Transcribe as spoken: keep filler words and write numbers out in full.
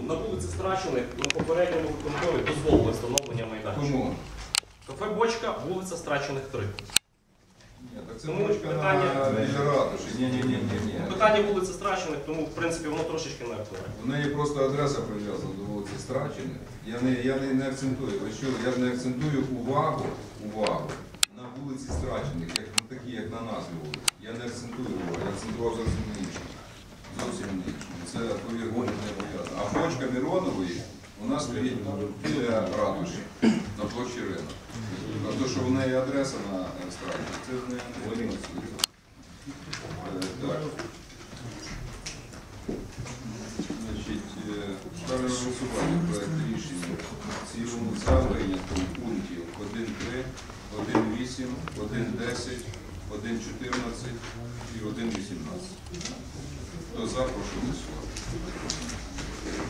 на вулиці Страчених на попередньому виконкомі дозволили встановлення майданчика. Кому? Кафе «Бочка», вулиця Страчених, три. Ні, так це Тому бочка питання- на біля ратуші. Ні, ні, ні, ні, ні. Питання вулиці Страчених, тому в принципі воно трошечки не актуальне. У неї просто адреса прив'язана до вулиці Страчених. Я не, я не, не акцентую. Ви що, я ж не акцентую увагу, увагу на вулиці Страчених, як на такі, як на назві вулиці. Я не акцентую увагу, я акцентував зовсім на іншому. Зовсім на іншому. Це, повірте, не пов'язано. А бочка Миронової у нас стоїть біля ратуші на площі Ринок. А то, що в неї адреса на Страчених, це не повинно стоїти. Так. Значить, ставлю на голосування проект рішення в цілому за винятком пунктів один три, один вісім, один десять, один чотирнадцять і один вісімнадцять. Хто за, прошу голосувати.